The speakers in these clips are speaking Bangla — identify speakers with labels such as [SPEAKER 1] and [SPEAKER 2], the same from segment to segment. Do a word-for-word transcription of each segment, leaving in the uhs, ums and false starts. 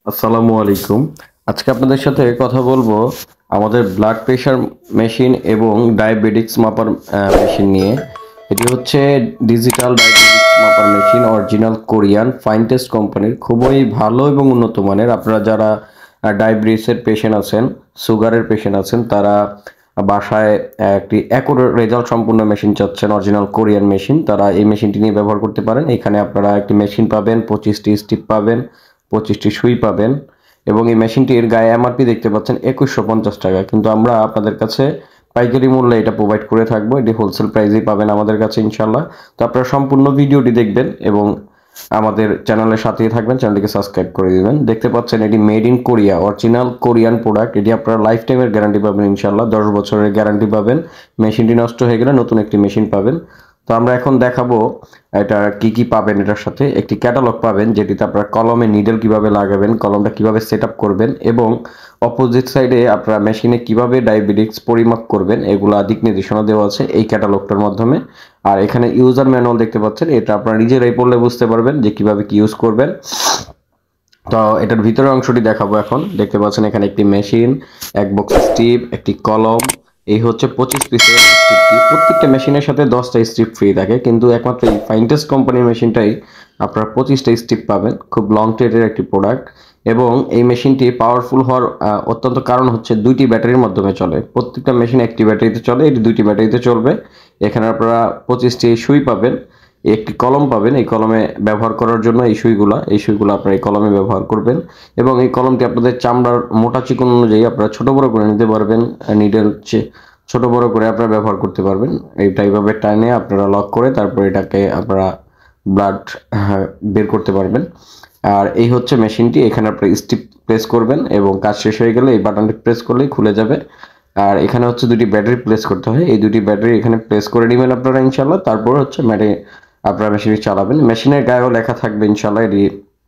[SPEAKER 1] আসসালামু আলাইকুম। আজকে আপনাদের সাথে কথা বলবো আমাদের ব্লাড প্রেশার মেশিন এবং ডায়াবেটিক্স মাপার মেশিন নিয়ে। এটি হচ্ছে ডিজিটাল ডায়াবেটিক্স মাপার machine, original Korean fine test কোম্পানির, খুবই ভালো এবং উন্নত মানের। আপনারা যারা ডায়াবেটিসের পেশেন্ট আছেন, সুগারের পেশেন্ট আছেন, তারা বাসায় একটি অ্যাকুরেট রেজাল্ট সম্পূর্ণ মেশিন চাচ্ছেন, অরিজিনাল কোরিয়ান মেশিন, তারা এই মেশিনটি নিয়ে ব্যবহার করতে পারেন। এখানে আপনারা একটি মেশিন পাবেন, পঁচিশটি স্টিপ পাবেন, পঁচিশটি সুই পাবেন এবং এই মেশিনটির গায়ে এমআরপি দেখতে পাচ্ছেন একুশশো পঞ্চাশ টাকা, কিন্তু আমরা আপনাদের কাছে পাইকারি মূল্যে এটা প্রোভাইড করে থাকবো। এটি হোলসেল প্রাইসেই পাবেন আমাদের কাছে ইনশাল্লাহ। তো আপনারা সম্পূর্ণ ভিডিওটি দেখবেন এবং আমাদের চ্যানেলের সাথেই থাকবেন, চ্যানেলটিকে সাবস্ক্রাইব করে দিবেন। দেখতে পাচ্ছেন এটি made in Korea, original Korean product. এটি আপনারা লাইফ টাইমের গ্যারান্টি পাবেন ইনশাল্লাহ, দশ বছরের গ্যারান্টি পাবেন। মেশিনটি নষ্ট হয়ে গেলে নতুন একটি মেশিন পাবেন। তো আমরা এখন দেখাবো এটা কি কি পাবেন। এটার সাথে একটি ক্যাটালগ পাবেন, যেটিতে আপনারা কলমে নিডল কিভাবে লাগাবেন, কলমটা কিভাবে সেট আপ করবেন এবং অপোজিট সাইডে আপনারা মেশিনে কিভাবে ডায়াবেটিক্স পরিমাপ করবেন, এগুলো দিক নির্দেশনা দেওয়া আছে এই ক্যাটালগটার মাধ্যমে। আর এখানে ইউজার ম্যানুয়াল দেখতে পাচ্ছেন, এটা আপনারা নিজেরাই পড়লে বুঝতে পারবেন যে কিভাবে কি ইউজ করবেন। তো এটার ভিতরের অংশটি দেখাবো এখন। দেখতে পাচ্ছেন এখানে একটি মেশিন, এক বক্স স্ট্রিপ, একটি কলম, এই হচ্ছে পঁচিশ পিসের স্ট্রিপটি। প্রত্যেকটা মেশিনের সাথে দশটা স্ট্রিপ ফ্রি থাকে, কিন্তু একমাত্র এই ফাইনটেস্ট কোম্পানির মেশিনটাই আপনারা পঁচিশটা স্ট্রিপ পাবেন। খুব লং টেটের একটি প্রোডাক্ট এবং এই মেশিনটি পাওয়ারফুল হওয়ার অত্যন্ত কারণ হচ্ছে দুইটি ব্যাটারির মাধ্যমে চলে। প্রত্যেকটা মেশিন একটি ব্যাটারিতে চলে, এটি দুইটি ব্যাটারিতে চলবে। এখানে আপনারা পঁচিশটি সুই পাবেন, একটি কলম পাবেন। এই কলমে ব্যবহার করার জন্য এই সুইগুলা এই সুইগুলো আপনারা এই কলমে ব্যবহার করবেন এবং এই কলমটি আপনাদের চামড়ার মোটা চিকন অনুযায়ী আপনারা ছোট বড় করে নিতে পারবেন। নিডল ছোট বড় করে আপনারা ব্যবহার করতে পারবেন। এইটা এইভাবে টাইনে আপনারা লক করে তারপর এটাকে আপনারা ব্লাড বের করতে পারবেন। আর এই হচ্ছে মেশিনটি। এখানে আপনারা স্টিপ প্রেস করবেন এবং কাজ শেষ হয়ে গেলে এই বাটনটি প্রেস করলেই খুলে যাবে। আর এখানে হচ্ছে দুটি ব্যাটারি প্লেস করতে হয়, এই দুটি ব্যাটারি এখানে প্লেস করে নেবেন আপনারা ইনশাল্লাহ। তারপর হচ্ছে ম্যাটে আপনারা মেশিনটি চালাবেন। মেশিনের গায়েও লেখা থাকবে ইনশাল্লাহ এটি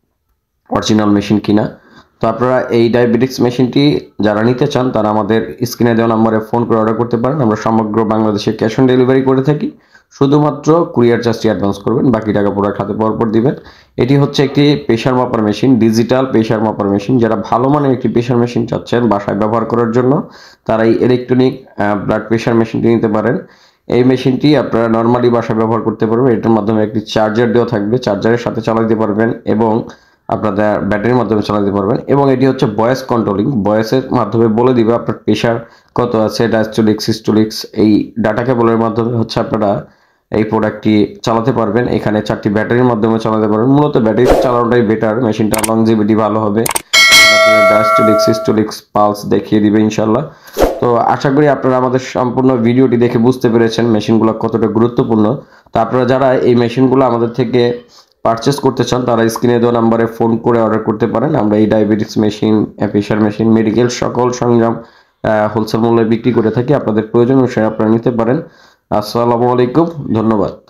[SPEAKER 1] অরিজিনাল মেশিন কিনা। তো আপনারা এই ডায়াবেটিক্স মেশিনটি যারা নিতে চান তারা আমাদের স্ক্রিনে দেওয়া নম্বরে ফোন করে অর্ডার করতে পারেন। আমরা সমগ্র বাংলাদেশে ক্যাশ অন ডেলিভারি করে থাকি, শুধুমাত্র কুরিয়ার চার্জটি অ্যাডভান্স করবেন, বাকি টাকা প্রোডাক্ট হাতে পাওয়ার পর দিবেন। এটি হচ্ছে একটি প্রেশার মাপার মেশিন, ডিজিটাল প্রেশার মাপার মেশিন। যারা ভালো মানের একটি প্রেশার মেশিন চাচ্ছেন বাসায় ব্যবহার করার জন্য, তারা এই ইলেকট্রনিক ব্লাড প্রেশার মেশিনটি নিতে পারেন। এই মেশিনটি আপনারা নর্মালি বাসায় ব্যবহার করতে পারবেন। এটার মাধ্যমে একটি চার্জার দেওয়া থাকবে, চার্জারের সাথে চালাতে পারবেন এবং আপনাদের ব্যাটারির মাধ্যমে চালাতে পারবেন। এবং এটি হচ্ছে ভয়েস কন্ট্রোলিং, ভয়েসের মাধ্যমে বলে দিবে আপনার প্রেশার কত আছে, ডায়াস্টোলিক, সিস্টোলিক্স, এই ডাটা কেবলের মাধ্যমে হচ্ছে আপনারা এই প্রোডাক্টটি চালাতে পারবেন। এখানে চারটি ব্যাটারির মাধ্যমে চালাতে পারবেন। মূলত ব্যাটারিতে চালানোটাই বেটার, মেশিনটা লংজিভিটি ভালো হবে, ডায়াস্টোলিক, সিস্টোলিক্স, পালস দেখিয়ে দিবে ইনশাল্লাহ। তো আশা করি আপনারা আমাদের সম্পূর্ণ ভিডিওটি দেখে বুঝতে পেরেছেন মেশিনগুলো কতটা গুরুত্বপূর্ণ। তো আপনারা যারা এই মেশিনগুলো আমাদের থেকে পারচেস করতে চান তারা স্ক্রিনে দেওয়া নাম্বারে ফোন করে অর্ডার করতে পারেন। আমরা এই diabetics machine, pressure machine, medical সকল সরঞ্জাম হোলসেল মূল্যে বিক্রি করে থাকি। আপনাদের প্রয়োজন অনুসারে আপনারা নিতে পারেন। আসসালামু আলাইকুম, ধন্যবাদ।